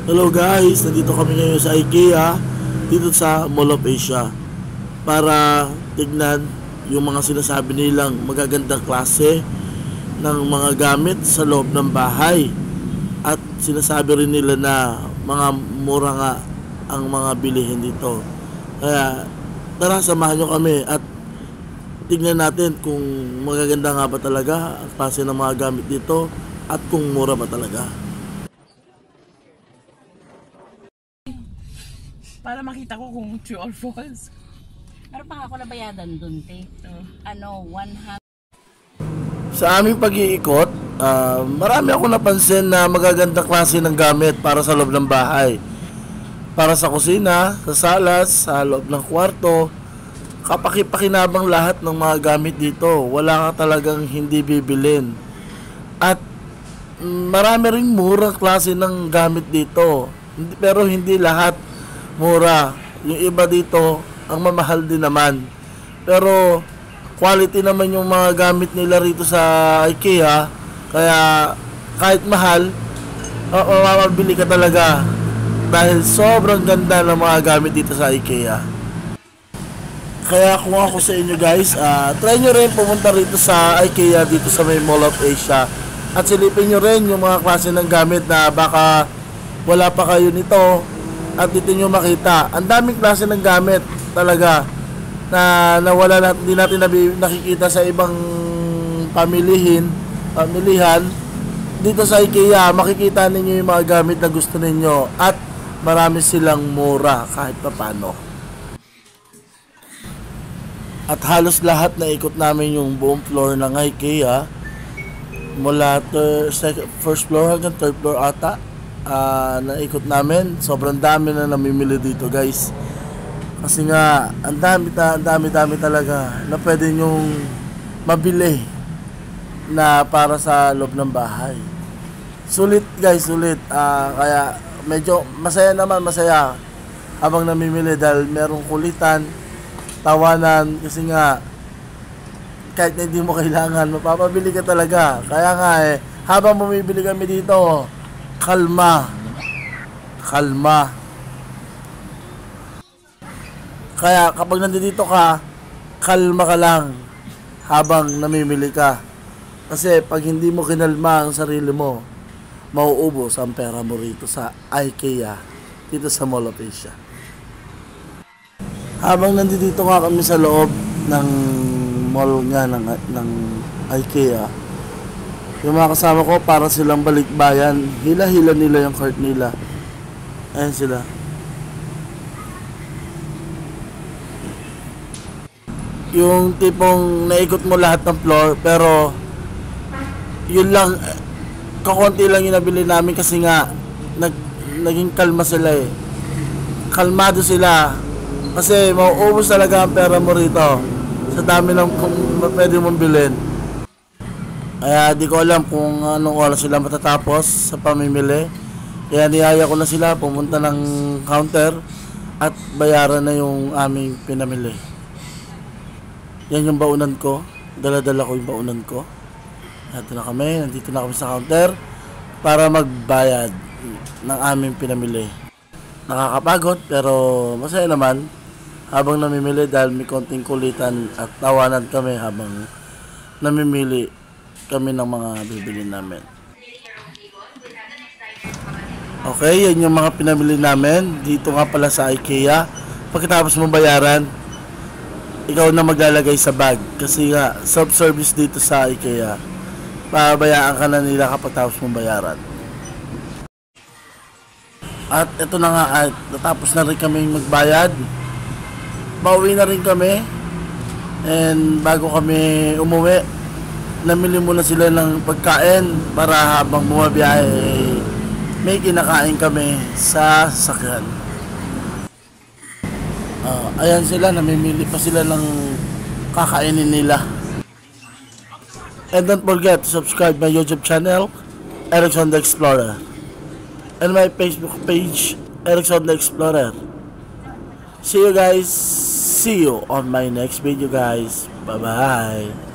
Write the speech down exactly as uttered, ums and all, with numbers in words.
Hello guys, nandito kami ngayon sa IKEA, dito sa Mall of Asia, para tignan yung mga sinasabi nilang magagandang klase ng mga gamit sa loob ng bahay. At sinasabi rin nila na mga mura nga ang mga bilihin dito. Kaya tara, samahan nyo kami at tignan natin kung magaganda nga ba talaga ang klase ng mga gamit dito at kung mura ba talaga. Para makita ko kung true or false. Meron pa ako nabayadan dun, te. Oh. Ano, one hundred. Sa aming pag-iikot, uh, marami ako napansin na magagandang klase ng gamit para sa loob ng bahay. Para sa kusina, sa salas, sa loob ng kwarto, kapaki-pakinabang lahat ng mga gamit dito. Wala ka talagang hindi bibilin. At marami ring murang klase ng gamit dito. Pero hindi lahat mura. Yung iba dito, ang mamahal din naman. Pero quality naman yung mga gamit nila rito sa IKEA. Kaya kahit mahal, mapapabili ka talaga. Dahil sobrang ganda ng mga gamit dito sa IKEA. Kaya kung ako sa inyo guys, uh, try nyo rin pumunta rito sa IKEA dito sa may Mall of Asia. At silipin nyo rin yung mga klase ng gamit na baka wala pa kayo nito. At dito nyo makita, ang daming klase ng gamit talaga na nawala natin, hindi natin nakikita sa ibang pamilihin, pamilihan. Dito sa IKEA, makikita ninyo yung mga gamit na gusto ninyo at marami silang mura kahit papano. At halos lahat na ikot namin yung buong floor ng IKEA, mula first floor hanggang third floor ata. Uh, naikot namin, sobrang dami na namimili dito guys, kasi nga ang dami ang dami dami talaga na pwede nyong mabili na para sa loob ng bahay. Sulit guys, sulit. Uh, kaya medyo masaya naman, masaya habang namimili dahil merong kulitan, tawanan, kasi nga kahit na hindi mo kailangan, mapapabili ka talaga. Kaya nga eh, habang bumibili kami dito, kalma, kalma. Kaya kapag nandito ka, kalma ka lang habang namimili ka. Kasi pag hindi mo kinalma ang sarili mo, mauubos ang pera mo rito sa IKEA, dito sa Mall of Asia. Habang nandito nga kami sa loob ng mall nga ng, ng IKEA, yung mga kasama ko para silang balikbayan, hila-hila nila yung cart nila. Ayan sila. Yung tipong naikot mo lahat ng floor, pero yun lang, kakunti lang yung nabili namin kasi nga nag, naging kalma sila eh. Kalmado sila kasi mauubos talaga ang pera mo rito sa dami ng kung pwede mong bilhin. Kaya di ko alam kung anong oras sila matatapos sa pamimili. Kaya niyaya ko na sila pumunta ng counter at bayaran na yung aming pinamili. Yan yung baunan ko. Dala-dala ko yung baunan ko. Nandito na kami. Nandito na kami sa counter para magbayad ng aming pinamili. Nakakapagod pero masaya naman habang namimili dahil may konting kulitan at tawanan kami habang namimili kami ng mga bibili namin. Okay, yan yung mga pinamili namin dito nga pala sa IKEA. Pagkatapos mo bayaran, ikaw na maglalagay sa bag kasi nga self-service dito sa IKEA. Pabayaan ka na nila kapag tapos mo bayaran. At ito na nga, at natapos na rin kami magbayad. Pauwi na rin kami. And bago kami umuwi, namili muna sila ng pagkain para habang bumabiyahe may kinakain kami sa sasakyan. Uh, ayan sila, namimili pa sila ng kakainin nila. And don't forget to subscribe my YouTube channel, Erickson the Explorer, and my Facebook page, Erickson the Explorer. See you guys. See you on my next video guys. Bye bye.